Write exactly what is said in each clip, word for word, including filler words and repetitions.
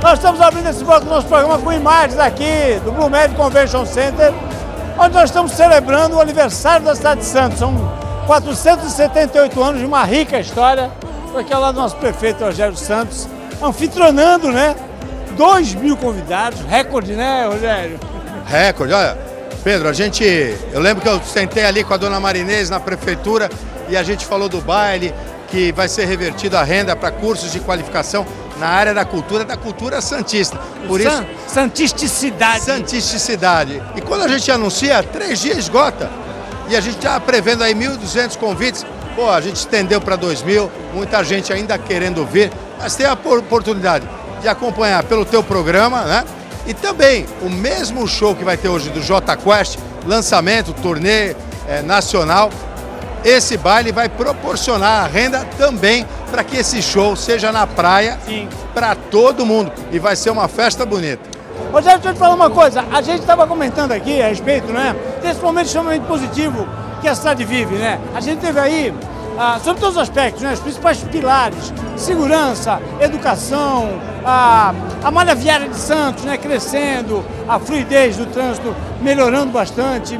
Nós estamos abrindo esse bloco do nosso programa com imagens aqui do Blumed Convention Center, onde nós estamos celebrando o aniversário da cidade de Santos. São quatrocentos e setenta e oito anos de uma rica história. Estou aqui ao lado do nosso prefeito Rogério Santos, anfitrionando, né? dois mil convidados, recorde, né, Rogério? Recorde, olha, Pedro, a gente, eu lembro que eu sentei ali com a dona Marinês na prefeitura e a gente falou do baile, que vai ser revertido a renda para cursos de qualificação na área da cultura, da cultura santista. Por San, isso, santisticidade. Santisticidade. E quando a gente anuncia, três dias esgota. E a gente está prevendo aí mil e duzentos convites. Pô, a gente estendeu para dois mil, muita gente ainda querendo vir, mas tem a oportunidade de acompanhar pelo teu programa, né? E também o mesmo show que vai ter hoje do Jota Quest, lançamento, turnê é, nacional. Esse baile vai proporcionar a renda também para que esse show seja na praia para todo mundo. E vai ser uma festa bonita. Rogério, deixa eu te falar uma coisa. A gente estava comentando aqui a respeito, né, desse momento extremamente positivo que a cidade vive, né? A gente teve aí, ah, sobre todos os aspectos, né, os principais pilares: segurança, educação, a, a malha viária de Santos, né, crescendo, a fluidez do trânsito melhorando bastante.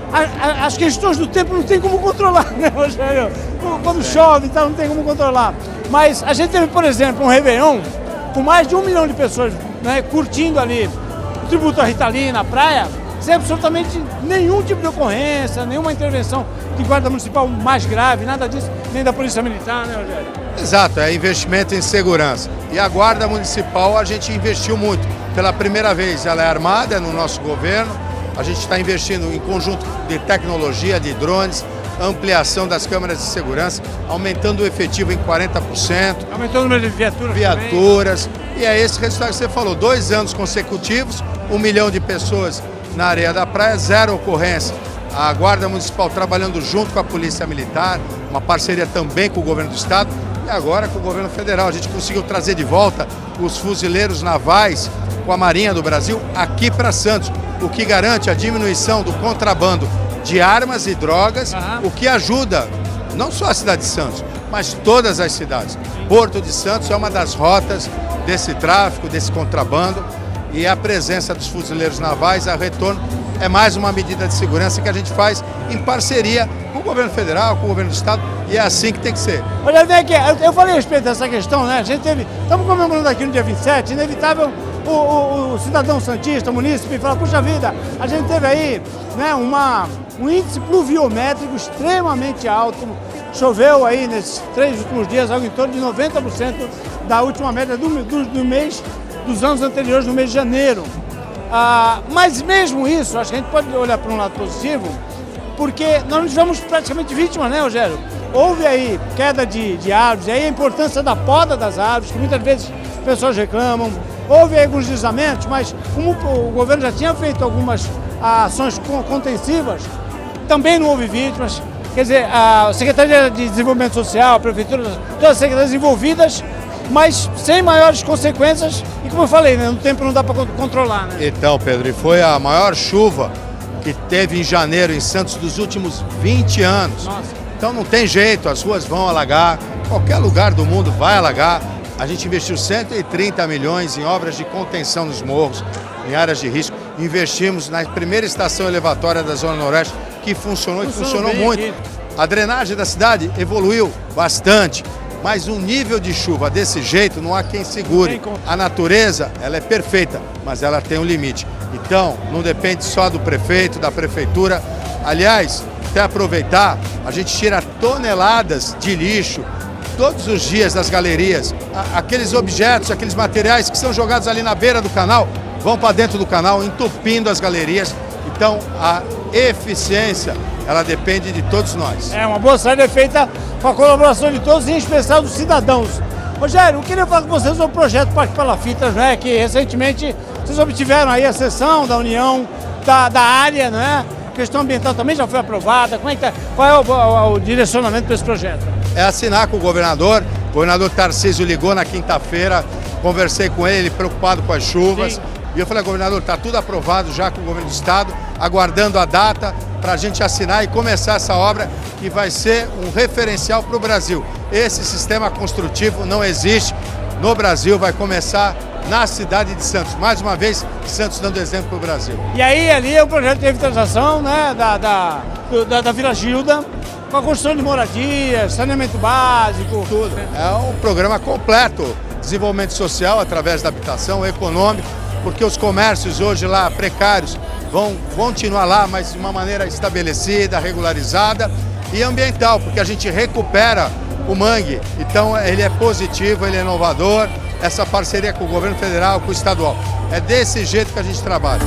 As questões do tempo não tem como controlar, né, Rogério? Quando chove e tal, não tem como controlar. Mas a gente teve, por exemplo, um Réveillon com mais de um milhão de pessoas, né, curtindo ali o tributo à Rita Lee na praia, sem absolutamente nenhum tipo de ocorrência, nenhuma intervenção de guarda municipal mais grave, nada disso, nem da Polícia Militar, né, Rogério? Exato, é investimento em segurança. E a Guarda Municipal a gente investiu muito. Pela primeira vez ela é armada no nosso governo. A gente está investindo em conjunto de tecnologia, de drones, ampliação das câmeras de segurança, aumentando o efetivo em quarenta por cento. Aumentando o número de viaturas. Viaturas. Também. E é esse resultado que você falou. Dois anos consecutivos, um milhão de pessoas na areia da praia, zero ocorrência. A Guarda Municipal trabalhando junto com a Polícia Militar, uma parceria também com o Governo do Estado e agora com o Governo Federal. A gente conseguiu trazer de volta os fuzileiros navais com a Marinha do Brasil aqui para Santos, o que garante a diminuição do contrabando de armas e drogas, uhum. O que ajuda não só a cidade de Santos, mas todas as cidades. Porto de Santos é uma das rotas desse tráfico, desse contrabando, e a presença dos fuzileiros navais a retorno é mais uma medida de segurança que a gente faz em parceria com o governo federal, com o governo do estado, e é assim que tem que ser. Olha, vem aqui, eu falei a respeito dessa questão, né? A gente teve, estamos comemorando aqui no dia vinte e sete, inevitável o, o, o cidadão santista, o munícipe, falar, puxa vida, a gente teve aí, né, uma, um índice pluviométrico extremamente alto, choveu aí nesses três últimos dias, algo em torno de noventa por cento da última média do, do, do mês, dos anos anteriores, no mês de janeiro. Ah, mas mesmo isso, acho que a gente pode olhar para um lado positivo, porque nós não tivemos praticamente vítimas, né, Rogério? Houve aí queda de, de árvores, e aí a importância da poda das árvores, que muitas vezes as pessoas reclamam. Houve aí alguns deslizamentos, mas como o governo já tinha feito algumas ações contensivas, também não houve vítimas. Quer dizer, a Secretaria de Desenvolvimento Social, a Prefeitura, todas as secretarias envolvidas, mas sem maiores consequências. E como eu falei, né, no tempo não dá para controlar, né? Então, Pedro, e foi a maior chuva que teve em janeiro em Santos dos últimos vinte anos. Nossa. Então não tem jeito, as ruas vão alagar, qualquer lugar do mundo vai alagar. A gente investiu cento e trinta milhões em obras de contenção nos morros, em áreas de risco. Investimos na primeira estação elevatória da Zona Noroeste, que funcionou, funcionou e funcionou muito. Aqui. A drenagem da cidade evoluiu bastante, mas um nível de chuva desse jeito não há quem segure. A natureza, ela é perfeita, mas ela tem um limite. Então, não depende só do prefeito, da prefeitura. Aliás, até aproveitar, a gente tira toneladas de lixo todos os dias das galerias. Aqueles objetos, aqueles materiais que são jogados ali na beira do canal, vão para dentro do canal, entupindo as galerias. Então, a eficiência, ela depende de todos nós. É, uma boa saída é feita com a colaboração de todos, em especial dos cidadãos. Rogério, eu queria falar com vocês sobre o projeto Parque Palafitas, né, que recentemente vocês obtiveram aí a sessão da União da, da área, né? A questão ambiental também já foi aprovada. Como é que tá? Qual é o, o, o direcionamento para esse projeto? É assinar com o governador. O governador Tarcísio ligou na quinta-feira, conversei com ele, preocupado com as chuvas. Sim. E eu falei, governador, está tudo aprovado já com o governo do estado, aguardando a data para a gente assinar e começar essa obra que vai ser um referencial para o Brasil. Esse sistema construtivo não existe no Brasil, vai começar na cidade de Santos. Mais uma vez, Santos dando exemplo para o Brasil. E aí, ali é o projeto de revitalização, né, da, da, do, da, da Vila Gilda, com a construção de moradias, saneamento básico. Tudo. É um programa completo. Desenvolvimento social através da habitação, econômico, porque os comércios hoje lá precários vão continuar lá, mas de uma maneira estabelecida, regularizada, e ambiental, porque a gente recupera o mangue. Então ele é positivo, ele é inovador, essa parceria com o governo federal, com o estadual. É desse jeito que a gente trabalha.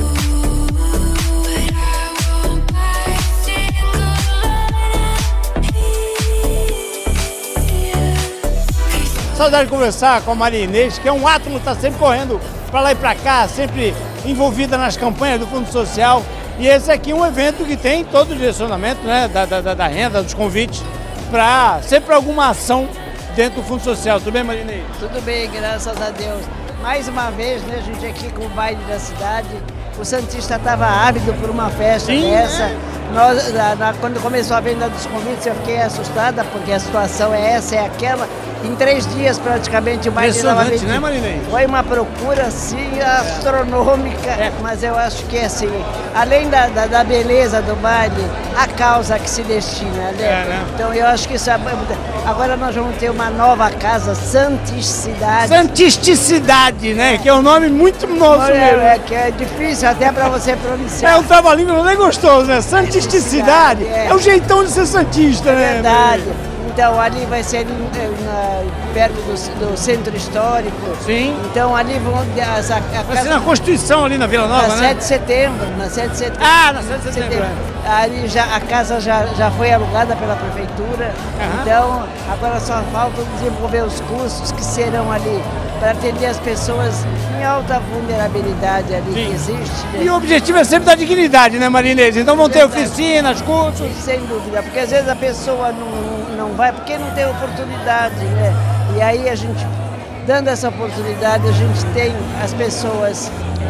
Saudade de conversar com a Maria Inês, que é um átomo, está sempre correndo para lá e para cá, sempre envolvida nas campanhas do Fundo Social. E esse aqui é um evento que tem todo o direcionamento, né, da, da, da renda, dos convites, para sempre alguma ação dentro do Fundo Social. Tudo bem, Maria Inês? Tudo bem, graças a Deus. Mais uma vez, né, a gente aqui com o baile da cidade. O Santista estava ávido por uma festa Sim, dessa. É. Nós, na, na, quando começou a venda dos convites, eu fiquei assustada, porque a situação é essa, é aquela. Em três dias, praticamente, o baile estava vendido. Né, Marinês? Foi uma procura, assim, astronômica, é. Mas eu acho que, assim, além da, da, da beleza do baile, a causa que se destina, né? É, né? Então, eu acho que isso é... Agora nós vamos ter uma nova casa, Santisticidade. Santisticidade, né? Que é um nome muito nosso é, mesmo. É, que é difícil até para você pronunciar. É um trabalhinho nem gostoso, né? Santisticidade. É. é o jeitão de ser santista, é né? Verdade. Então ali vai ser na, perto do, do centro histórico. Sim. Então ali vão... Essa, a vai ser na Constituição ali na Vila Nova, na né? sete de setembro, na sete de setembro. Ah, na sete de setembro. Ali já, a casa já, já foi alugada pela prefeitura. Uhum. Então agora só falta desenvolver os cursos que serão ali para atender as pessoas em alta vulnerabilidade ali Sim. que existe. Né? E o objetivo é sempre da dignidade, né, Maria Inês? Então vão ter oficinas, cursos. Sem dúvida, porque às vezes a pessoa não, não vai porque não tem oportunidade, né? E aí a gente, dando essa oportunidade, a gente tem as pessoas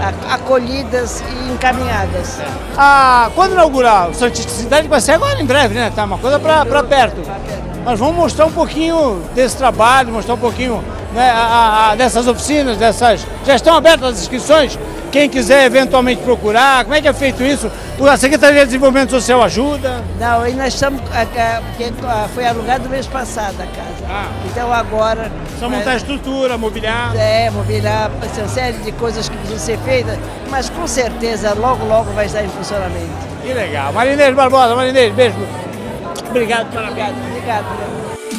acolhidas e encaminhadas. Ah, quando inaugurar o Santisticidade vai ser agora em breve, né? Tá uma coisa para perto. Nós vamos mostrar um pouquinho desse trabalho, mostrar um pouquinho, né, a, a, dessas oficinas, dessas. Já estão abertas as inscrições? Quem quiser eventualmente procurar, como é que é feito isso? A Secretaria de Desenvolvimento Social ajuda? Não, aí nós estamos, porque foi alugado mês passado a casa. Ah. Então agora... Só montar a estrutura, mobiliar? É, mobiliar, uma série de coisas que precisam ser feitas, mas com certeza logo, logo vai estar em funcionamento. Que legal. Maria Inês Barbosa, Maria Inês, beijo. Obrigado, parabéns. Obrigado, obrigado.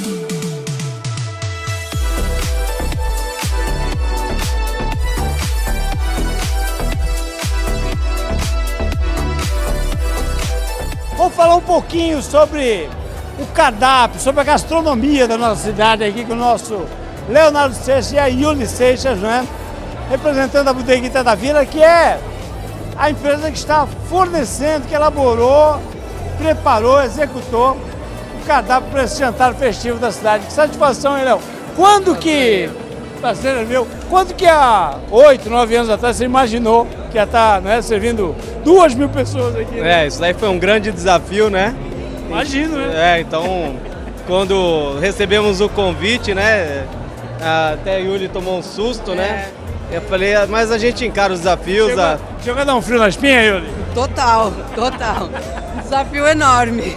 Vamos falar um pouquinho sobre o cardápio, sobre a gastronomia da nossa cidade aqui com o nosso Leonardo Seixas e a Yuli Seixas, né? Representando a Bodeguita da Vila, que é a empresa que está fornecendo, que elaborou, preparou, executou o cardápio para esse jantar festivo da cidade. Que satisfação, hein, Léo? Quando que, parceiro meu, quando que há oito, nove anos atrás você imaginou que ia estar, né, servindo duas mil pessoas aqui? Né? É, isso daí foi um grande desafio, né? Imagino, né? É, então, quando recebemos o convite, né, até a Yuli tomou um susto, é. né? Eu falei, mas a gente encara os desafios. Chegou, a... chegou a dar um frio na espinha, Yuli? Total, total. Desafio enorme.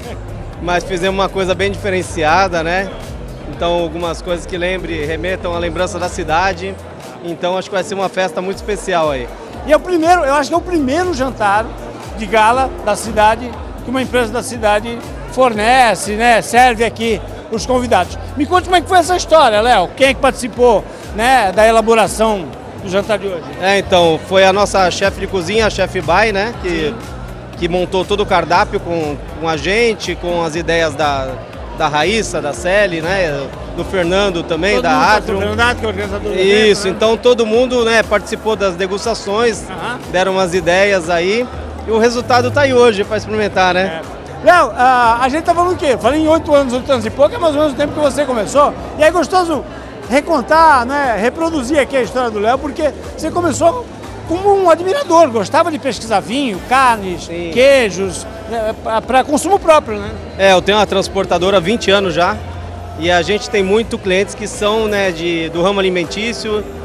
Mas fizemos uma coisa bem diferenciada, né? Então, algumas coisas que lembre, remetam à lembrança da cidade. Então, acho que vai ser uma festa muito especial aí. E é o primeiro, eu acho que é o primeiro jantar de gala da cidade que uma empresa da cidade fornece, né? Serve aqui os convidados. Me conte como é que foi essa história, Léo. Quem é que participou, né, da elaboração do jantar de hoje? É, então, foi a nossa chefe de cozinha, a chefe Bai, né? Que, que montou todo o cardápio com, com a gente, com as ideias da, da Raíssa, da Celi, né? Do Fernando também, todo da Atrium. O Fernando, que é organizador do Isso, evento, né? Então todo mundo, né, participou das degustações, uhum. deram umas ideias aí e o resultado tá aí hoje para experimentar, né? É. Léo, a, a gente tá falando o quê? Falei em oito anos, oito anos e pouco, é mais ou menos o tempo que você começou. E é gostoso recontar, né, reproduzir aqui a história do Léo, porque você começou como um admirador, gostava de pesquisar vinho, carnes, Sim. queijos, né, para consumo próprio, né? É, eu tenho uma transportadora há vinte anos já. E a gente tem muito clientes que são, né, de, do ramo alimentício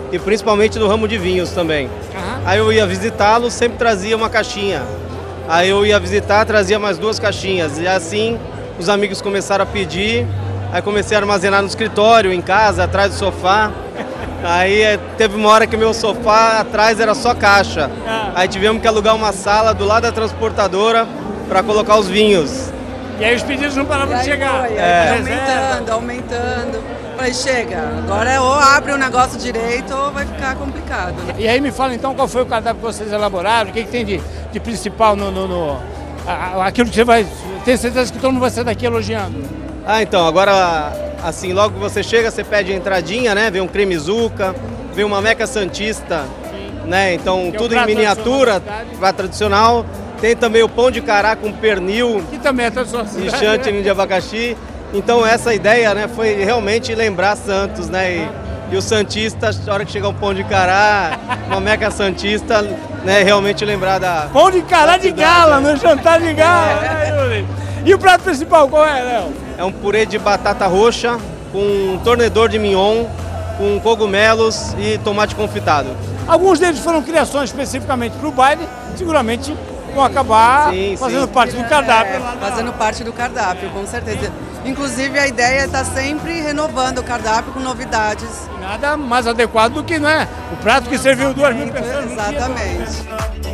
e principalmente no ramo de vinhos também. Uhum. Aí eu ia visitá-lo, sempre trazia uma caixinha. Aí eu ia visitar, trazia mais duas caixinhas. E assim os amigos começaram a pedir, aí comecei a armazenar no escritório, em casa, atrás do sofá. Aí teve uma hora que o meu sofá atrás era só caixa. Aí tivemos que alugar uma sala do lado da transportadora para colocar os vinhos. E aí os pedidos não paravam de chegar. Foi, é. Aumentando, aumentando. Falei, chega, agora ou abre o negócio direito ou vai ficar complicado. Né? E aí me fala então qual foi o cardápio que vocês elaboraram, o que, que tem de, de principal no, no, no a, aquilo que você vai... Tenho certeza que todo mundo vai sair daqui elogiando. Ah, então, agora, assim, logo que você chega, você pede a entradinha, né? Vem um cremezuca, vem uma meca santista, né? Então, que tudo é em miniatura, prato tradicional. Tem também o pão de cará com pernil. Que também é tradicional. E chantilly de abacaxi. Então, essa ideia, né, foi realmente lembrar Santos, né? E, e o santista, na hora que chegar um pão de cará, uma meca santista, né, realmente lembrar da... Pão de cará de gala, no jantar de gala. É. E o prato principal qual é, Léo? É um purê de batata roxa com um tornedor de mignon, com cogumelos e tomate confitado. Alguns deles foram criações especificamente para o baile, seguramente vão acabar sim, fazendo sim. parte do cardápio. É, fazendo parte do cardápio, com certeza. Inclusive a ideia é estar sempre renovando o cardápio com novidades. Nada mais adequado do que, né, o prato que serviu duas mil pessoas. Exatamente.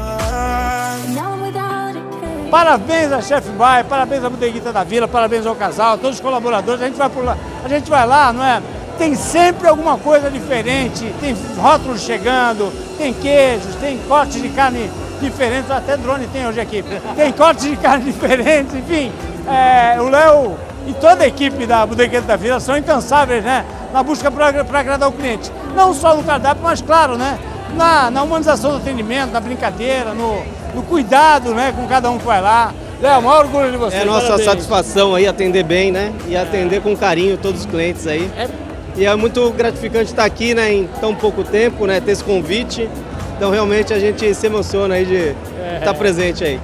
Parabéns a Chef By, parabéns à Bodeguita da Vila, parabéns ao casal, a todos os colaboradores. A gente vai por lá, a gente vai lá, não é? Tem sempre alguma coisa diferente, tem rótulos chegando, tem queijos, tem cortes de carne diferentes, até drone tem hoje aqui. Tem cortes de carne diferentes, enfim. É, o Léo e toda a equipe da Bodeguita da Vila são incansáveis, né? Na busca para agradar o cliente. Não só no cardápio, mas claro, né? Na, na humanização do atendimento, na brincadeira, no, no cuidado, né, com cada um que vai lá. Léo, maior orgulho de você. É nossa parabéns. Satisfação aí atender bem, né? E atender com carinho todos os clientes aí. É. E é muito gratificante estar aqui, né, em tão pouco tempo, né, ter esse convite. Então realmente a gente se emociona aí de é. estar presente aí.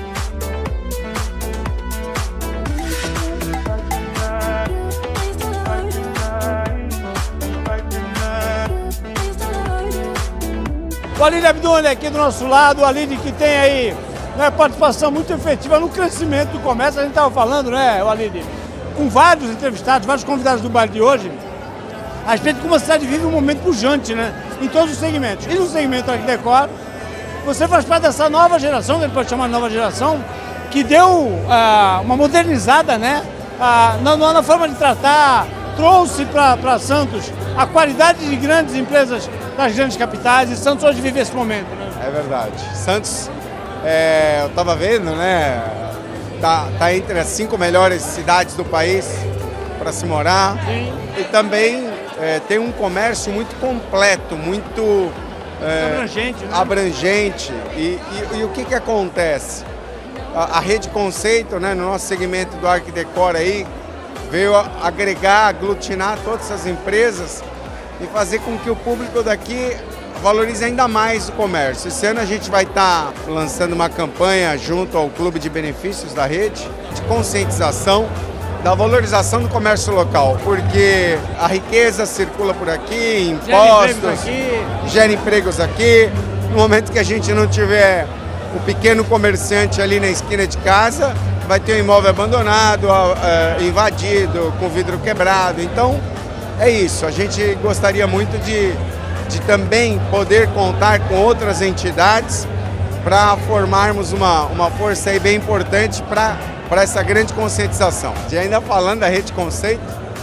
O Alide Abdoni aqui do nosso lado, o Alide que tem aí, né, participação muito efetiva no crescimento do comércio. A gente estava falando, né, o Alide, com vários entrevistados, vários convidados do baile de hoje, a respeito de como a cidade vive um momento pujante, né, em todos os segmentos. E no segmento Arquidecor, você faz parte dessa nova geração, que a gente pode chamar de nova geração, que deu ah, uma modernizada, né, ah, na, na forma de tratar, trouxe para Santos a qualidade de grandes empresas das grandes capitais, e Santos hoje vive esse momento, né? É verdade. Santos, é, eu estava vendo, né, tá, tá entre as cinco melhores cidades do país para se morar. Sim. E também é, tem um comércio muito completo, muito é, abrangente, né? abrangente. E, e, e o que que acontece? A, a Rede Conceito, né, no nosso segmento do Arquidecor aí, veio agregar, aglutinar todas essas empresas e fazer com que o público daqui valorize ainda mais o comércio. Esse ano a gente vai estar lançando uma campanha junto ao Clube de Benefícios da Rede, de conscientização da valorização do comércio local, porque a riqueza circula por aqui, impostos, gera empregos aqui. No momento que a gente não tiver o pequeno comerciante ali na esquina de casa, vai ter um imóvel abandonado, uh, invadido, com vidro quebrado. Então, é isso. A gente gostaria muito de, de também poder contar com outras entidades para formarmos uma, uma força aí bem importante para para essa grande conscientização. E ainda falando da Rede Conceito,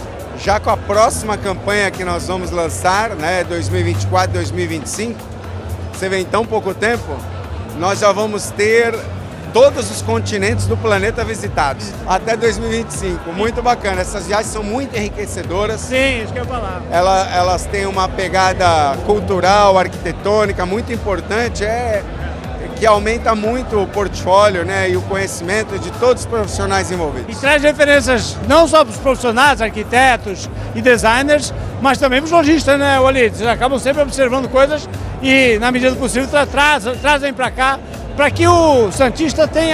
já com a próxima campanha que nós vamos lançar, né, dois mil e vinte e quatro, dois mil e vinte e cinco, você vê em tão pouco tempo, nós já vamos ter todos os continentes do planeta visitados até dois mil e vinte e cinco. Muito bacana. Essas viagens são muito enriquecedoras. Sim, isso que eu ia falar. Ela, elas têm uma pegada cultural, arquitetônica muito importante, é, que aumenta muito o portfólio, né, e o conhecimento de todos os profissionais envolvidos. E traz referências não só para os profissionais, arquitetos e designers, mas também para os lojistas, né, Walid? Eles acabam sempre observando coisas e, na medida do possível, tra traz, trazem para cá, para que o santista tenha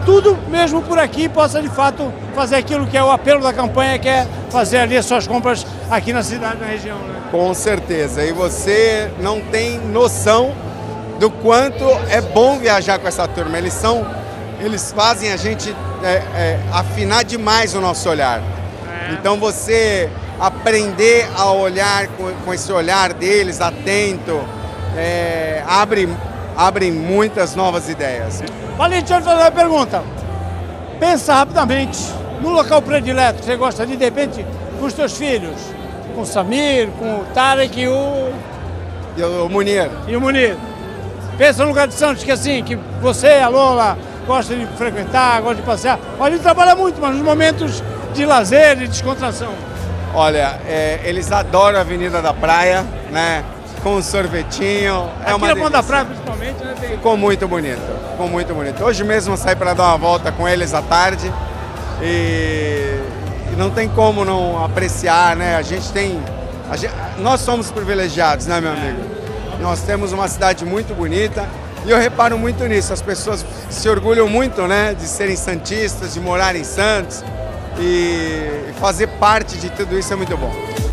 tudo mesmo por aqui possa de fato fazer aquilo que é o apelo da campanha, que é fazer ali as suas compras aqui na cidade, na região. Né? Com certeza, e você não tem noção do quanto é bom viajar com essa turma. Eles são, eles fazem a gente é, é, afinar demais o nosso olhar. É. Então você aprender a olhar com, com esse olhar deles, atento, é, abre, abre muitas novas ideias. Valim, deixa eu fazer uma pergunta. Pensa rapidamente no local predileto que você gosta de, de repente, com os teus filhos, com o Samir, com o Tarek e o... E o Munir. E o Munir. Pensa no lugar de Santos que assim, que você, a Lola, gosta de frequentar, gosta de passear. A gente trabalha muito, mas nos momentos de lazer, de descontração. Olha, é, eles adoram a Avenida da Praia, né? Com um sorvetinho. É Aqui uma na delícia. Ponta da Praia, principalmente, né? Tem... Ficou muito bonito, ficou muito bonito. Hoje mesmo eu saí para dar uma volta com eles à tarde e, e não tem como não apreciar, né? A gente tem... A gente, nós somos privilegiados, né, meu amigo? Nós temos uma cidade muito bonita e eu reparo muito nisso. As pessoas se orgulham muito, né, de serem santistas, de morar em Santos e fazer parte de tudo isso é muito bom.